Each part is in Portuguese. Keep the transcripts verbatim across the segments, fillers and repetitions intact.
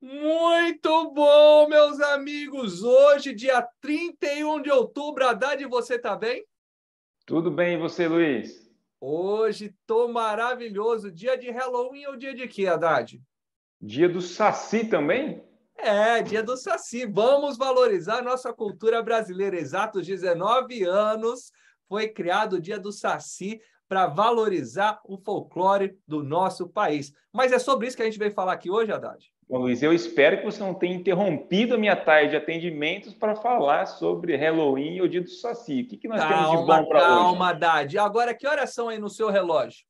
Muito bom, meus amigos! Hoje, dia trinta e um de outubro, Haddad, você tá bem? Tudo bem, e você, Luiz? Hoje tô maravilhoso. Dia de Halloween ou dia de quê, Haddad? Dia do Saci também? É, dia do Saci. Vamos valorizar nossa cultura brasileira. Exatos dezenove anos foi criado o dia do Saci para valorizar o folclore do nosso país. Mas é sobre isso que a gente veio falar aqui hoje, Haddad? Bom, Luiz, eu espero que você não tenha interrompido a minha tarde de atendimentos para falar sobre Halloween e o dia do Saci. O que, que nós temos de Calma, bom para hoje? calma, Haddad. Agora, que horas são aí no seu relógio?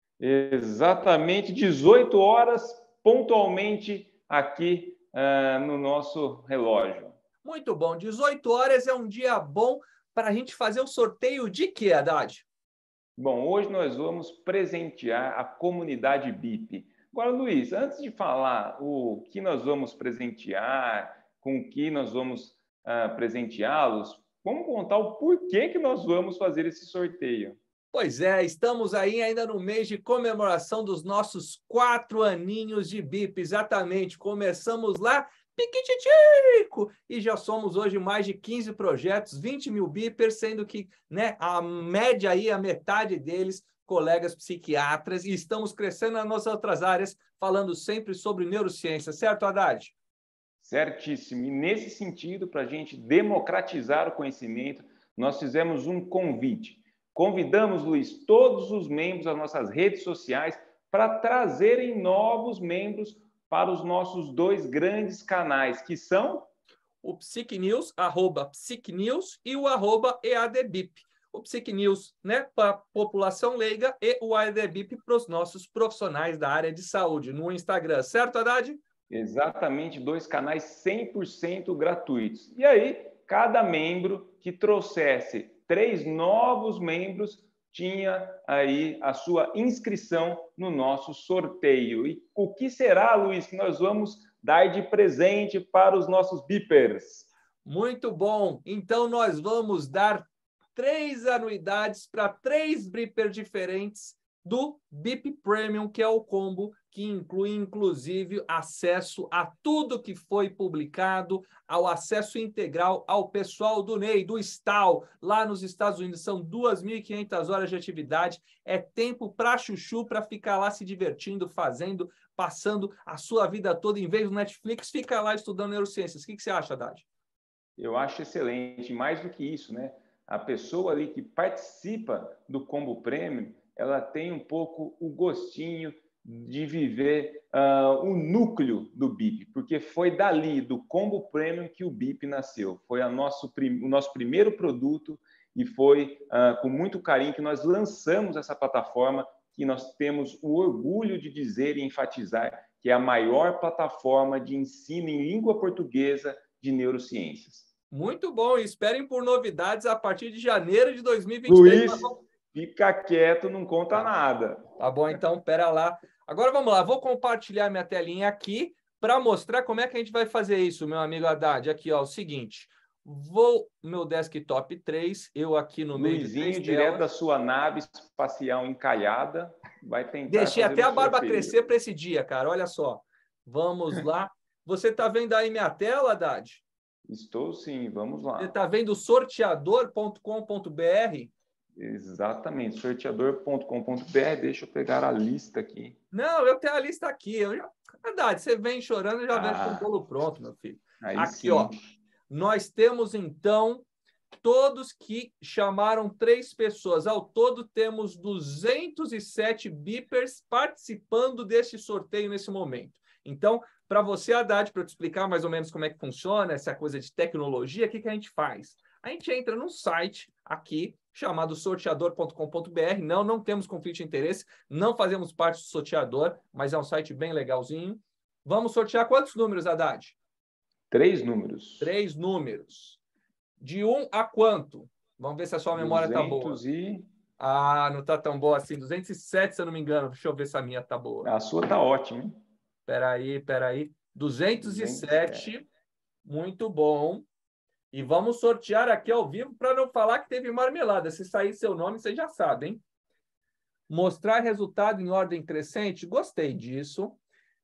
Exatamente dezoito horas, pontualmente aqui uh, no nosso relógio. Muito bom. dezoito horas é um dia bom para a gente fazer o sorteio de quê, Haddad? Bom, hoje nós vamos presentear a comunidade B I P. Agora, Luiz, antes de falar o que nós vamos presentear, com o que nós vamos uh, presenteá-los, vamos contar o porquê que nós vamos fazer esse sorteio. Pois é, estamos aí ainda no mês de comemoração dos nossos quatro aninhos de B I P, exatamente. Começamos lá, piquititico, e já somos hoje mais de quinze projetos, vinte mil BIPers, sendo que, né, a média aí, a metade deles, colegas psiquiatras, e estamos crescendo nas nossas outras áreas, falando sempre sobre neurociência, certo, Haddad? Certíssimo. E nesse sentido, para a gente democratizar o conhecimento, nós fizemos um convite. Convidamos, Luiz, todos os membros das nossas redes sociais para trazerem novos membros para os nossos dois grandes canais, que são o PsicNews, arroba PsicNews, e o arroba EADBIP. O PsicNews, né, para a população leiga, e o EADBIP para os nossos profissionais da área de saúde, no Instagram. Certo, Haddad? Exatamente, dois canais cem por cento gratuitos. E aí, cada membro que trouxesse três novos membros tinha aí a sua inscrição no nosso sorteio. E o que será, Luiz, que nós vamos dar de presente para os nossos BIPers? Muito bom. Então, nós vamos dar três anuidades para três BIPers diferentes do B I P Premium, que é o combo que inclui, inclusive, acesso a tudo que foi publicado, ao acesso integral ao pessoal do N E I, do STAL, lá nos Estados Unidos. São duas mil e quinhentas horas de atividade. É tempo para chuchu, para ficar lá se divertindo, fazendo, passando a sua vida toda. Em vez do Netflix, fica lá estudando neurociências. O que, que você acha, Haddad? Eu acho excelente. Mais do que isso, né? A pessoa ali que participa do combo premium, ela tem um pouco o gostinho de viver uh, o núcleo do B I P, porque foi dali, do combo premium, que o B I P nasceu. Foi a nosso, o nosso primeiro produto e foi uh, com muito carinho que nós lançamos essa plataforma, que nós temos o orgulho de dizer e enfatizar que é a maior plataforma de ensino em língua portuguesa de neurociências. Muito bom, esperem por novidades a partir de janeiro de dois mil e vinte e três. Luiz, fica quieto, não conta tá. nada. Tá bom, então, pera lá. Agora vamos lá, vou compartilhar minha telinha aqui para mostrar como é que a gente vai fazer isso, meu amigo Haddad. Aqui, ó, o seguinte, vou meu desktop três, eu aqui no meio de três Luizinho, direto telas. da sua nave espacial encalhada, vai tentar Deixei fazer até um a barba sorteio. crescer para esse dia, cara, olha só. Vamos lá. Você está vendo aí minha tela, Haddad? Estou sim, vamos lá. Você está vendo sorteador ponto com ponto br? Exatamente, sorteador ponto com ponto br. Deixa eu pegar a lista aqui. Não, eu tenho a lista aqui. Eu já... Verdade, você vem chorando e já vem Ah, com o bolo pronto, meu filho. Aí Aqui, sim. ó. Nós temos, então, todos que chamaram três pessoas. Ao todo, temos duzentos e sete BIPers participando deste sorteio nesse momento. Então, para você, Haddad, para eu te explicar mais ou menos como é que funciona essa coisa de tecnologia, o que, que a gente faz? A gente entra num site aqui, chamado sorteador ponto com ponto br. Não, não temos conflito de interesse, não fazemos parte do sorteador, mas é um site bem legalzinho. Vamos sortear quantos números, Haddad? Três números. Três números. De um a quanto? Vamos ver se a sua memória está boa. E... Ah, não está tão boa assim. duzentos e sete, se eu não me engano. Deixa eu ver se a minha está boa. A sua está ótima, hein? Espera aí, espera aí. duzentos e sete. Muito bom. E vamos sortear aqui ao vivo para não falar que teve marmelada. Se sair seu nome, vocês já sabem. Mostrar resultado em ordem crescente. Gostei disso.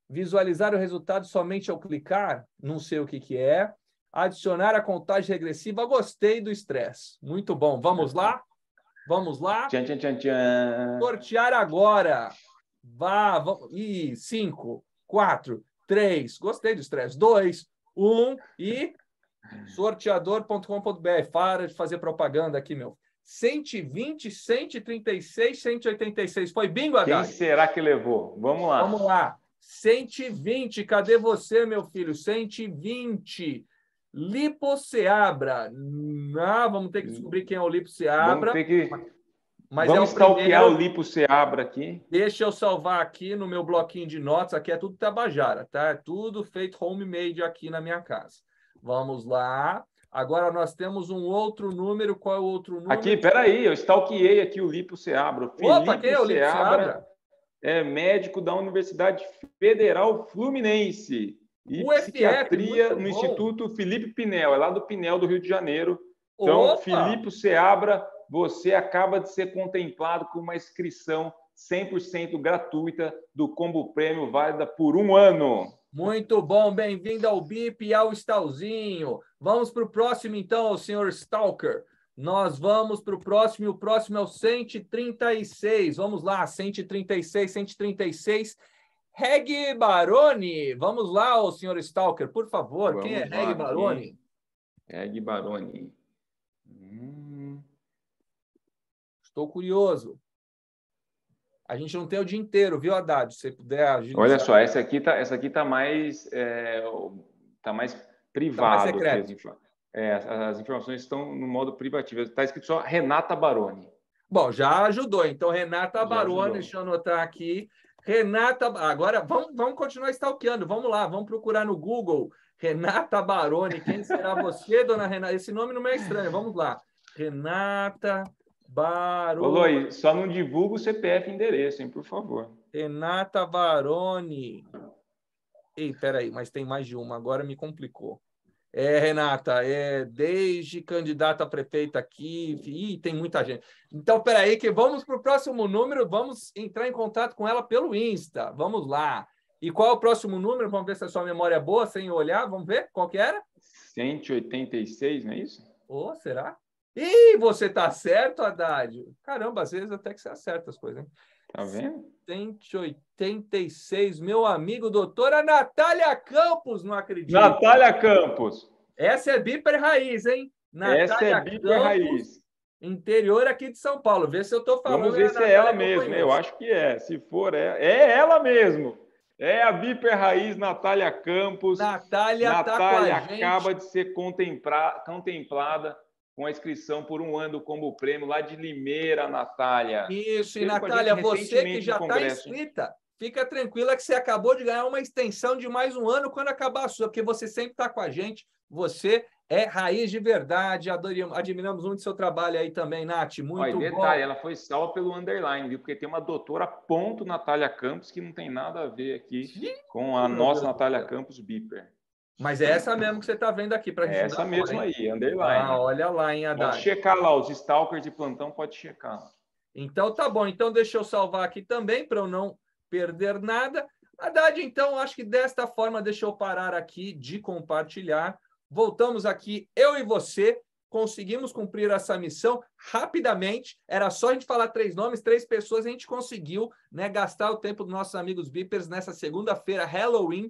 Visualizar o resultado somente ao clicar, não sei o que, que é. Adicionar a contagem regressiva, gostei do estresse. Muito bom. Vamos lá? Vamos lá? Tchan, tchan, tchan, tchan. Sortear agora. Vá, vamos. E cinco, quatro, três, gostei do estresse. dois, um e sorteador ponto com ponto br. Para de fazer propaganda aqui, meu. cento e vinte, cento e trinta e seis, cento e oitenta e seis. Foi bingo, Haddad? Quem será que levou? Vamos lá. Vamos lá. cento e vinte. Cadê você, meu filho? cento e vinte. Lipo Seabra. Ah, vamos ter que descobrir quem é o Lipo Seabra. Vamos ter que... Mas Vamos é o stalkear primeiro. o Lipo Seabra aqui. Deixa eu salvar aqui no meu bloquinho de notas. Aqui é tudo Tabajara, tá? É tudo feito homemade aqui na minha casa. Vamos lá. Agora nós temos um outro número. Qual é o outro número? Aqui, peraí. Eu stalkeei aqui o Lipo Seabra. O Opa, quem é o Lipo Seabra? É médico da Universidade Federal Fluminense. E U F F, psiquiatria no bom. Instituto Felipe Pinel. É lá do Pinel, do Rio de Janeiro. Então, Opa! Filipe Seabra, você acaba de ser contemplado com uma inscrição cem por cento gratuita do Combo Prêmio, válida por um ano. Muito bom, bem-vindo ao B I P e ao Stalzinho. Vamos para o próximo, então, senhor Stalker. Nós vamos para o próximo, e o próximo é o cento e trinta e seis. Vamos lá, cento e trinta e seis, cento e trinta e seis. Reg Baroni. Vamos lá, ô senhor Stalker, por favor. Vamos Quem é lá, Reg Baroni? Reg Baroni. Hum. Estou curioso. A gente não tem o dia inteiro, viu, Haddad? Se você puder agilizar. Olha só, essa aqui tá, essa aqui tá mais, é, tá mais privado. Tá mais secreto. É, as informações estão no modo privativo. Está escrito só Renata Baroni. Bom, já ajudou. Então, Renata Já Baroni, ajudou. deixa eu anotar aqui. Renata, agora vamos, vamos continuar stalkeando. Vamos lá, vamos procurar no Google. Renata Baroni, quem será você, dona Renata? Esse nome não é estranho. Vamos lá. Renata Baroni. Ô, Loi, só não divulga o C P F e endereço, hein, por favor. Renata Baroni. Ei, peraí, mas tem mais de uma. Agora me complicou. É, Renata, é desde candidata a prefeita aqui, ih, tem muita gente. Então, peraí, que vamos para o próximo número, vamos entrar em contato com ela pelo Insta. Vamos lá. E qual é o próximo número? Vamos ver se a sua memória é boa, sem olhar. Vamos ver qual que era? cento e oitenta e seis, não é isso? Oh, será? Ih, você tá certo, Haddad? Caramba, às vezes até que você acerta as coisas, hein? Tá vendo? cento e oitenta e seis, meu amigo, doutora Natália Campos, não acredito. Natália Campos. Essa é Bíper Raiz, hein? Natália Essa é Bíper Raiz. Interior aqui de São Paulo. Vê se eu estou falando. Vamos ver se é ela mesmo. Eu acho que é. Se for, é, é ela mesmo. É a Bíper Raiz, Natália Campos. Natália, Natália tá com a gente. acaba de ser contempla, contemplada com a inscrição por um ano do Combo Prêmio lá de Limeira, Natália. Isso, e Natália, você que já está inscrita, fica tranquila que você acabou de ganhar uma extensão de mais um ano quando acabar a sua, porque você sempre está com a gente, você é raiz de verdade, admiramos muito seu trabalho aí também, Nath, muito Olha, bom. Detalhe, ela foi salva pelo underline, viu? Porque tem uma doutora ponto Natália Campos que não tem nada a ver aqui Sim, com a nossa Deus Natália Deus. Campos Bíper. Mas é essa mesmo que você está vendo aqui para a gente. É essa mesmo fora, aí, underline. Ah, olha lá, hein, Haddad. Pode checar lá, os stalkers de plantão, pode checar. Então tá bom, então deixa eu salvar aqui também para eu não perder nada. Haddad, então, acho que desta forma, deixa eu parar aqui de compartilhar. Voltamos aqui, eu e você, conseguimos cumprir essa missão rapidamente. Era só a gente falar três nomes, três pessoas, a gente conseguiu, né, gastar o tempo dos nossos amigos Bipers nessa segunda-feira, Halloween.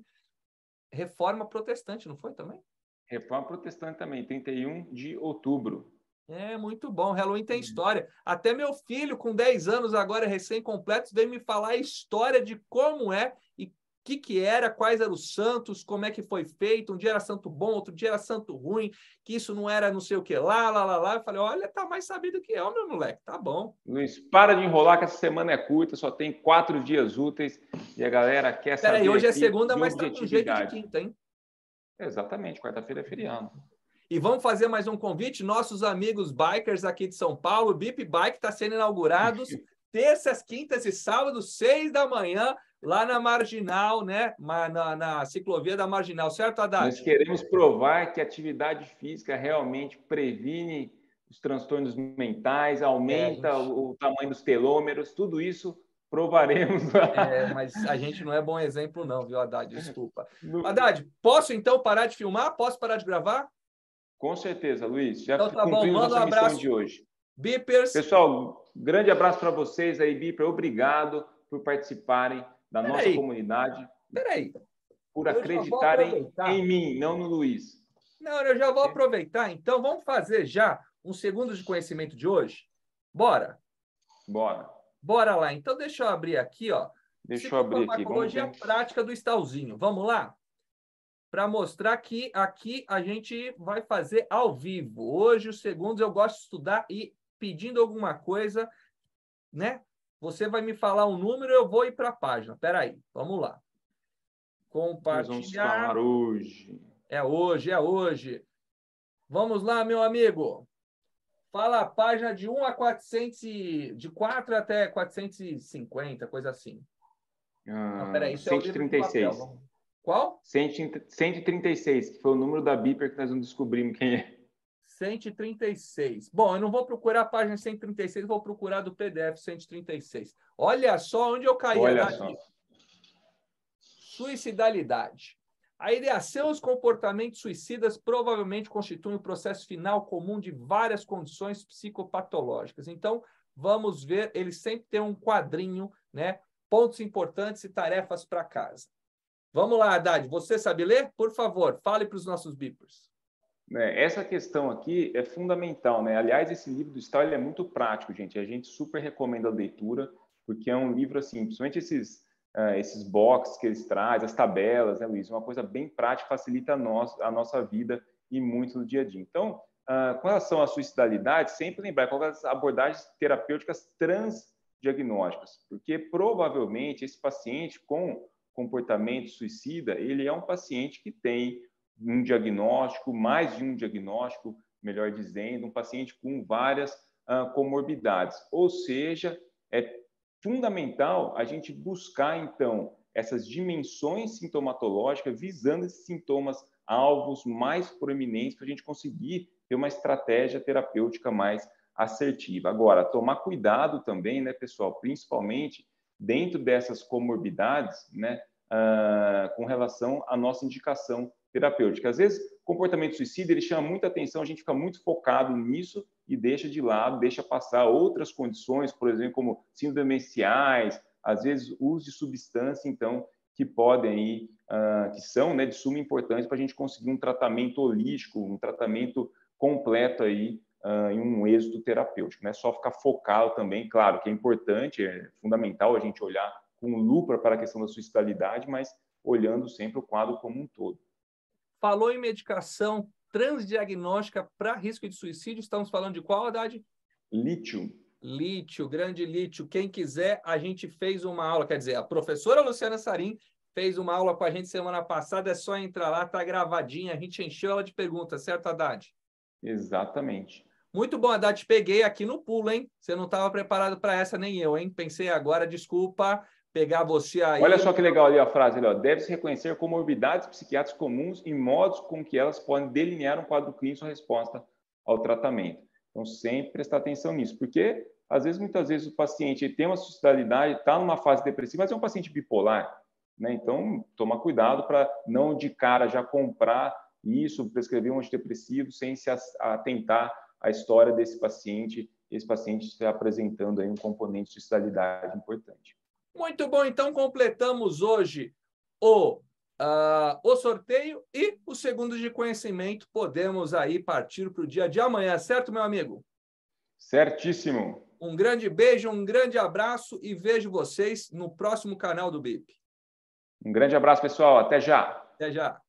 Reforma Protestante, não foi também? Reforma Protestante também, trinta e um de outubro. É, muito bom. Halloween tem história. Até meu filho, com dez anos, agora recém-completos, veio me falar a história de como é e o que, que era, quais eram os santos, como é que foi feito. Um dia era santo bom, outro dia era santo ruim, que isso não era não sei o que lá, lá, lá, lá. Eu falei, olha, tá mais sabido que eu, meu moleque. Tá bom. Luiz, para de enrolar que essa semana é curta, só tem quatro dias úteis e a galera quer saber. Peraí, hoje é segunda, mas tá com jeito de quinta, hein? Exatamente, quarta-feira é feriado. E vamos fazer mais um convite. Nossos amigos bikers aqui de São Paulo, o Bip Bike está sendo inaugurados terças, quintas e sábados, seis da manhã, lá na Marginal, né? Na, na ciclovia da Marginal, certo, Haddad? Nós queremos provar que a atividade física realmente previne os transtornos mentais, aumenta é, gente... o, o tamanho dos telômeros, tudo isso provaremos. É, mas a gente não é bom exemplo não, viu, Haddad? Desculpa. No... Haddad, posso então parar de filmar? Posso parar de gravar? Com certeza, Luiz. Já Então tá bom, cumprimos manda um nossa missão abraço. de hoje. Beepers. Pessoal, grande abraço para vocês aí, Beeper. Obrigado por participarem da Pera nossa aí. comunidade. Peraí. Por acreditarem em mim, não no Luiz. Não, eu já vou aproveitar. Então, vamos fazer já um segundo de conhecimento de hoje? Bora? Bora. Bora lá. Então, deixa eu abrir aqui, ó. Deixa eu abrir aqui. Vamos Farmacologia prática do Estauzinho. Vamos lá? Para mostrar que aqui a gente vai fazer ao vivo. Hoje, os segundos, eu gosto de estudar e pedindo alguma coisa, né? Você vai me falar um número, eu vou ir para a página. Espera aí, vamos lá. Compartilhar. Nós vamos falar hoje. É hoje, é hoje. Vamos lá, meu amigo. Fala a página de um a quatrocentos, de quatro até quatrocentos e cinquenta, coisa assim. Ah, Não, peraí, isso cento e trinta e seis. É o livro de papel. Qual? cento e trinta e seis, que foi o número da Beeper que nós não descobrimos quem é. cento e trinta e seis. Bom, eu não vou procurar a página cento e trinta e seis, vou procurar do P D F cento e trinta e seis. Olha só onde eu caí. Olha só. Suicidalidade. A ideação e os comportamentos suicidas provavelmente constituem o processo final comum de várias condições psicopatológicas. Então, vamos ver, ele sempre tem um quadrinho, né? Pontos importantes e tarefas para casa. Vamos lá, Haddad, você sabe ler? Por favor, fale para os nossos beepers. Essa questão aqui é fundamental, né? Aliás, esse livro do Stahl é muito prático, gente. A gente super recomenda a leitura, porque é um livro, assim, principalmente esses... Uh, esses boxes que eles trazem, as tabelas, né, Luiz? Uma coisa bem prática, facilita a, nós, a nossa vida e muito no dia a dia. Então, uh, com relação à suicidalidade, sempre lembrar qual as abordagens terapêuticas transdiagnósticas, porque provavelmente esse paciente com comportamento suicida, ele é um paciente que tem um diagnóstico, mais de um diagnóstico, melhor dizendo, um paciente com várias uh, comorbidades, ou seja, é fundamental a gente buscar, então, essas dimensões sintomatológicas, visando esses sintomas alvos mais proeminentes para a gente conseguir ter uma estratégia terapêutica mais assertiva. Agora, tomar cuidado também, né, pessoal, principalmente dentro dessas comorbidades, né, uh, com relação à nossa indicação terapêutica. Às vezes, o comportamento suicida, ele chama muita atenção, a gente fica muito focado nisso e deixa de lado, deixa passar outras condições, por exemplo, como síndromes demenciais, às vezes uso de substância, então, que podem aí, uh, que são, né, de suma importância para a gente conseguir um tratamento holístico, um tratamento completo aí, uh, em um êxito terapêutico. Não é só ficar focado também, claro que é importante, é fundamental a gente olhar com lupa para a questão da suicidalidade, mas olhando sempre o quadro como um todo. Falou em medicação transdiagnóstica para risco de suicídio, estamos falando de qual, Haddad? Lítio. Lítio, grande lítio. Quem quiser, a gente fez uma aula, quer dizer, a professora Luciana Sarim fez uma aula com a gente semana passada, é só entrar lá, tá gravadinha, a gente encheu ela de perguntas, certo, Haddad? Exatamente. Muito bom, Haddad, peguei aqui no pulo, hein? Você não estava preparado para essa, nem eu, hein? Pensei agora, desculpa, pegar você aí. Olha só que legal ali a frase, ali, ó. Deve-se reconhecer comorbidades psiquiátricas comuns e modos com que elas podem delinear um quadro clínico em resposta ao tratamento. Então, sempre prestar atenção nisso, porque, às vezes, muitas vezes, o paciente tem uma suicidalidade, está numa fase depressiva, mas é um paciente bipolar, né? Então, toma cuidado para não, de cara, já comprar isso, prescrever um antidepressivo, sem se atentar à história desse paciente, esse paciente está apresentando aí um componente de suicidalidade importante. Muito bom, então completamos hoje o, uh, o sorteio e o segundo de conhecimento. Podemos aí partir para o dia de amanhã, certo, meu amigo? Certíssimo. Um grande beijo, um grande abraço e vejo vocês no próximo canal do B I P. Um grande abraço, pessoal. Até já. Até já.